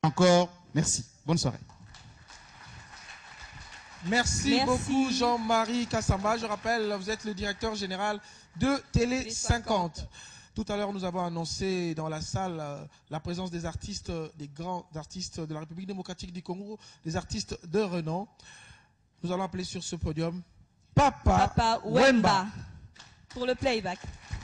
Encore, merci. Bonne soirée. Merci beaucoup Jean-Marie Kassamba. Je rappelle, vous êtes le directeur général de Télé 50. Tout à l'heure, nous avons annoncé dans la salle la présence des artistes, des grands artistes de la République démocratique du Congo, des artistes de renom. Nous allons appeler sur ce podium Papa Wemba pour le playback.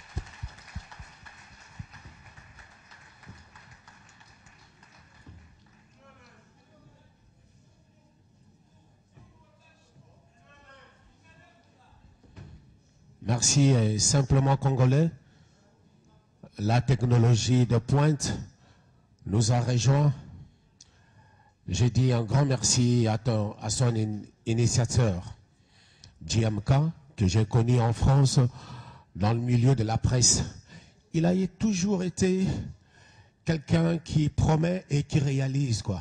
Merci, simplement congolais. La technologie de pointe nous a rejoints. J'ai dit un grand merci à son initiateur, JMK, que j'ai connu en France dans le milieu de la presse. Il a toujours été quelqu'un qui promet et qui réalise, quoi.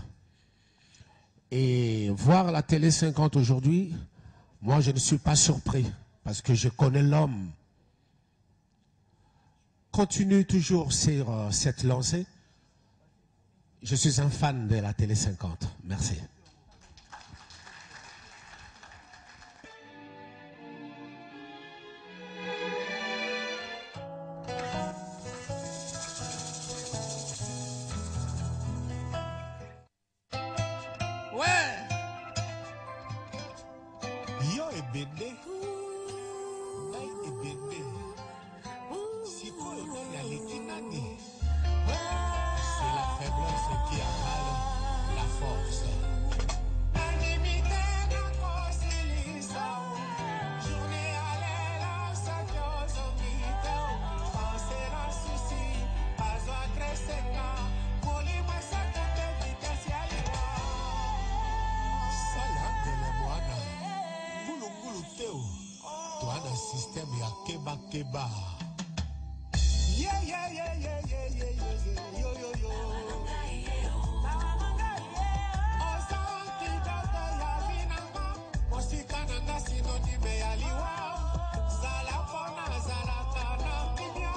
Et voir la Télé 50 aujourd'hui, moi je ne suis pas surpris. Parce que je connais l'homme. Continue toujours sur cette lancée. Je suis un fan de la Télé 50. Merci. Ouais. Yo et Bédé. C'est la faiblesse qui avale la force. Système ya keba keba. Yeah yeah yeah yeah yeah yeah yeah yo yo yo. Osanti dodo ya vinama, musika nanga sinonime ya liwa. Zala pona zala kana minyo.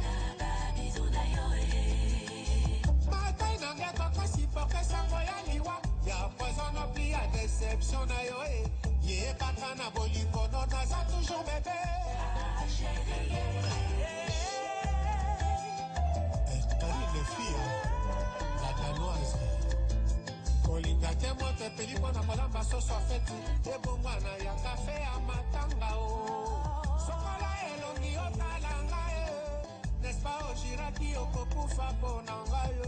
Matai nanga koko sipoke sango ya liwa. Ya poison no pi ya déception na yo eh. Ye patana boliko no naza toujours bébé. Karine fille, la danoise. Kolinga te mote peliko na molamba soso feti. Ebo mwana ya kafe ya matanga o. Sokola elongi otalanga e. N'est-ce pas ojiraki okokufa ponanga e.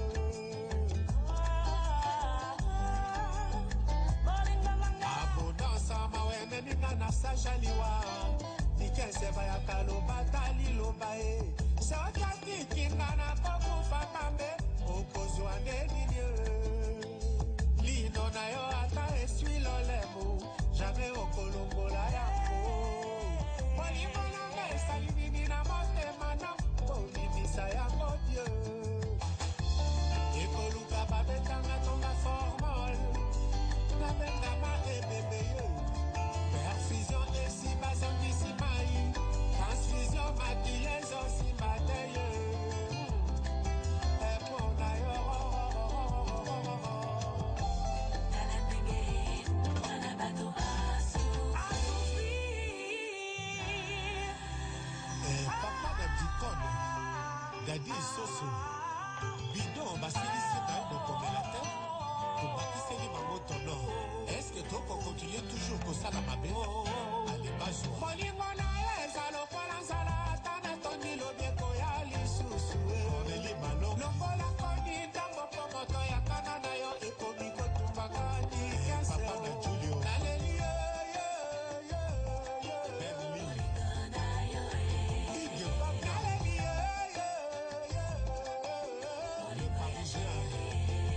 Na sajaliwa nikeseba ya kaloba taliloba e sokati kingana kokufa pambe okozwa ndeni lino na yo ata esui lolemo jamais okolongola yango molimo nanga esali nini na motema na kolimisa yango dieu ekoluka babetanga tonga formol nabengama ebebeye perfusion esi bazongisi mai transfusion makilezo simateye epona yo papa na dikone dadi soso bidon basilisi na yo bokomela te tobakiseli bango tono eske tokokontinue toujours kosala mabe alibazwa molingo na yo eza lokola nzala ata natondi lobieko ya lisusu lokola koni ntango mpo moto ya kana na yo ekomi kotumbakani papa na julio naleli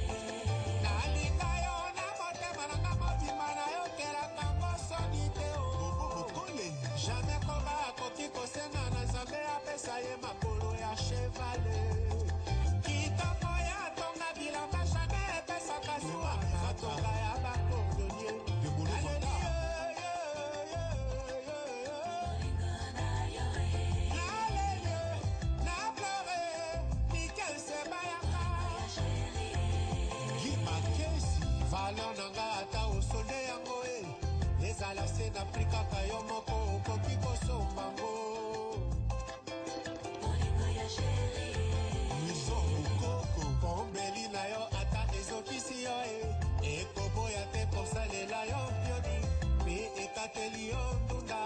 nalinga yo na motema nanga mobima na yo kelaka ngosoni te o valeur nanga ata osole yango ezala se na pri kaka yo moko okoki kosombango miso mokoko pombeli na yo ata ezokisi yo ekoboya te kosalela yo bioni mpe ekateli yo ndunda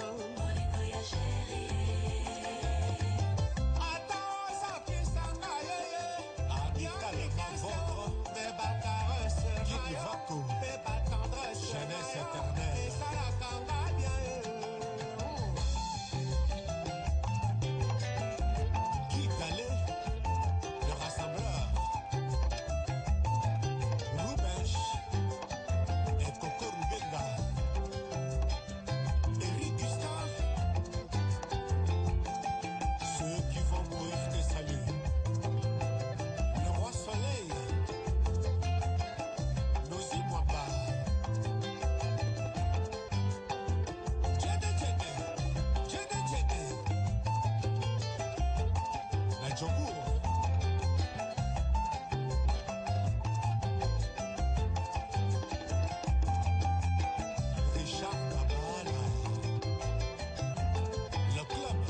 jeunesse éternelle. Guy Calais, le rassembleur. Roubench et Coco Rubenga. Eric Gustave. Ceux qui vont mourir te saluent. Le roi soleil. Nosi Mwamba. La Djogour. Richard Kabala. Le club.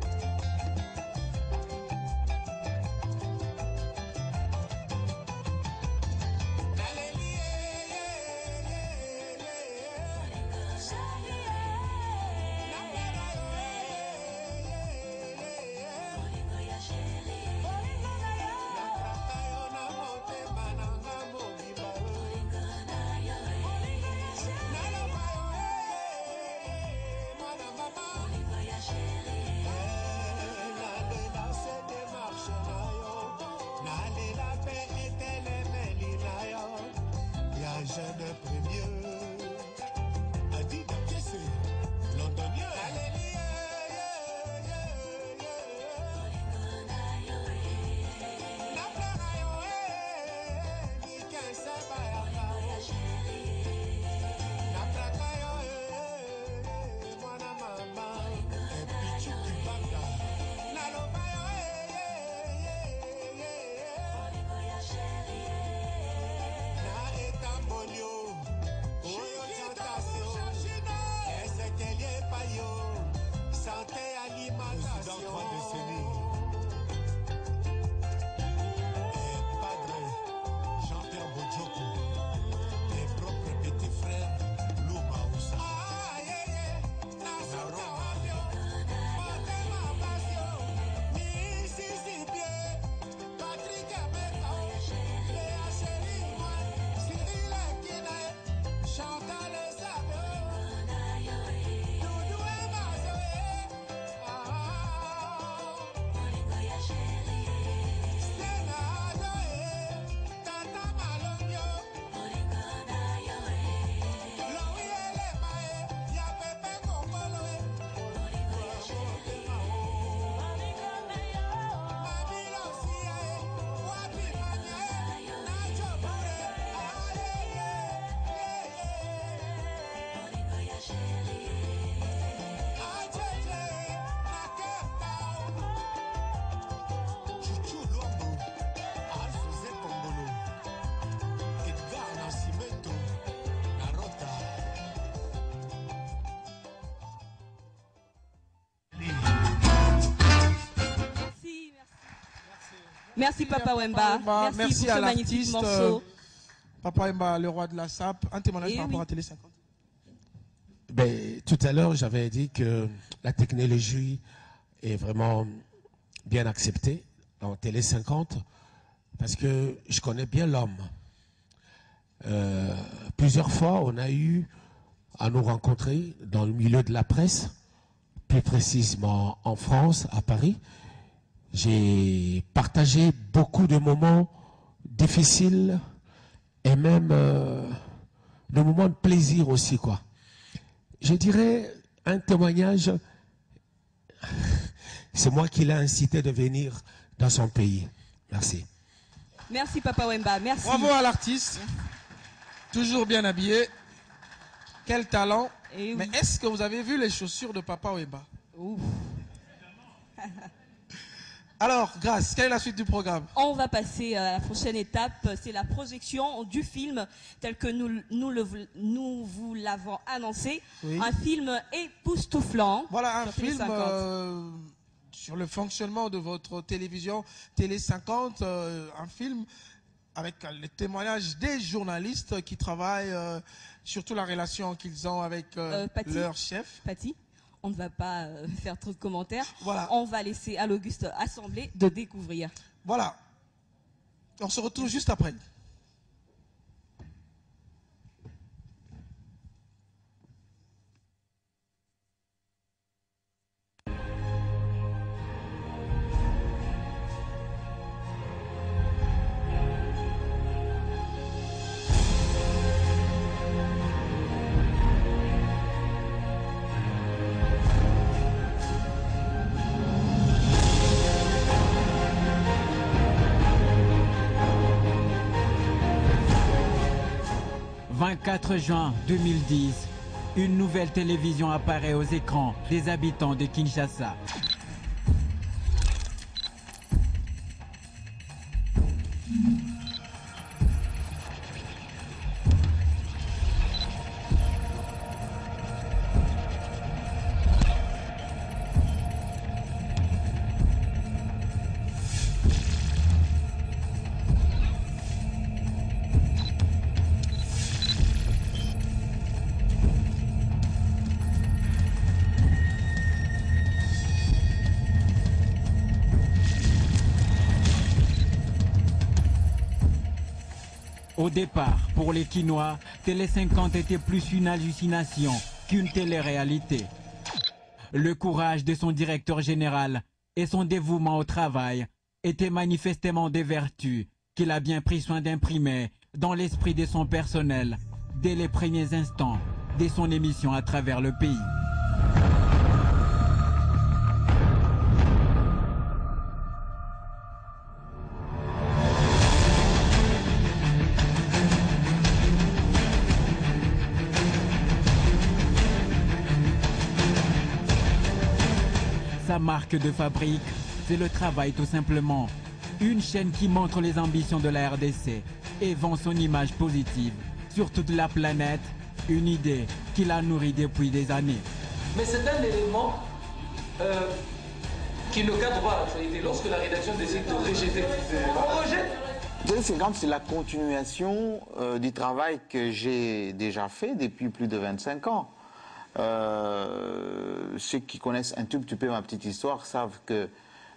Jeune premier Adi Dakese londonien santé alimentation 3 décennies et padre Jean-Pierre Bodjoko et propre petit frère Luma Oussa Patrick Ameka Léa Chéri Cyril Ekine Chantal Zabio Merci Papa Wemba. Merci pour à ce magnifique l'artiste morceau. Papa Wemba, le roi de la SAP. Un témoignage Eh par rapport oui. à Télé 50. Ben, tout à l'heure, j'avais dit que la technologie est vraiment bien acceptée en Télé 50 parce que je connais bien l'homme. Plusieurs fois, on a eu à nous rencontrer dans le milieu de la presse, plus précisément en France, à Paris. J'ai partagé beaucoup de moments difficiles et même de moments de plaisir aussi, quoi. Je dirais un témoignage, c'est moi qui l'ai incité de venir dans son pays. Merci. Merci Papa Wemba. Merci. Bravo à l'artiste. Toujours bien habillé. Quel talent. Eh oui. Mais est-ce que vous avez vu les chaussures de Papa Wemba? Ouf. Alors, Grâce, quelle est la suite du programme? On va passer à la prochaine étape, c'est la projection du film tel que nous vous l'avons annoncé. Oui. Un film époustouflant. Voilà un sur Télé film 50. sur le fonctionnement de votre télévision Télé 50, un film avec les témoignages des journalistes qui travaillent, surtout la relation qu'ils ont avec Patty, leur chef. Patty, on ne va pas faire trop de commentaires. Voilà. On va laisser à l'Auguste Assemblée de découvrir. Voilà. On se retrouve juste après. « 24 juin 2010, une nouvelle télévision apparaît aux écrans des habitants de Kinshasa. Au départ, pour les Kinois, Télé 50 était plus une hallucination qu'une télé-réalité. Le courage de son directeur général et son dévouement au travail étaient manifestement des vertus qu'il a bien pris soin d'imprimer dans l'esprit de son personnel dès les premiers instants de son émission à travers le pays. Sa marque de fabrique, c'est le travail tout simplement. Une chaîne qui montre les ambitions de la RDC et vend son image positive sur toute la planète, une idée qu'il a nourrie depuis des années. Mais c'est un élément qui ne cadre pas l'actualité. Lorsque la rédaction décide de rejeter, on rejette. Télé 50, c'est la continuation du travail que j'ai déjà fait depuis plus de 25 ans. Ceux qui connaissent un tout petit peu ma petite histoire savent que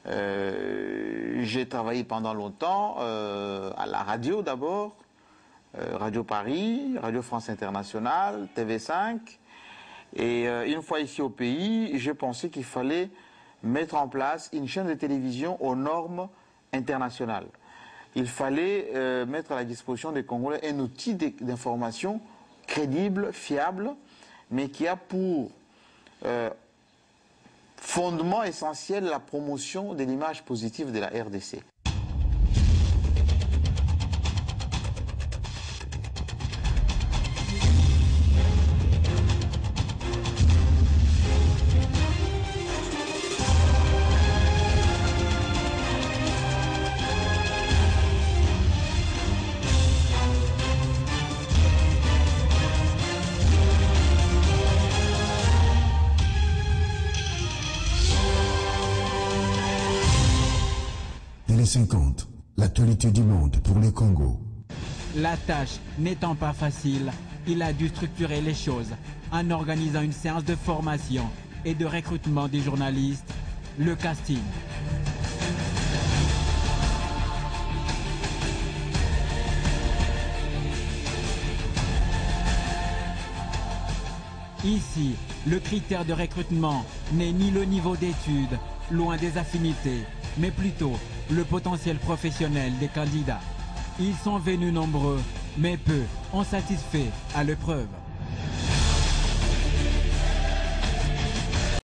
j'ai travaillé pendant longtemps à la radio d'abord, Radio Paris, Radio France Internationale, TV5. Et une fois ici au pays, j'ai pensé qu'il fallait mettre en place une chaîne de télévision aux normes internationales. Il fallait mettre à la disposition des Congolais un outil d'information crédible, fiable, mais qui a pour fondement essentiel la promotion de l'image positive de la RDC. Télé 50, l'actualité du monde pour le Congo. La tâche n'étant pas facile, il a dû structurer les choses en organisant une séance de formation et de recrutement des journalistes, le casting. Ici, le critère de recrutement n'est ni le niveau d'études, loin des affinités, mais plutôt le potentiel professionnel des candidats. Ils sont venus nombreux, mais peu ont satisfait à l'épreuve.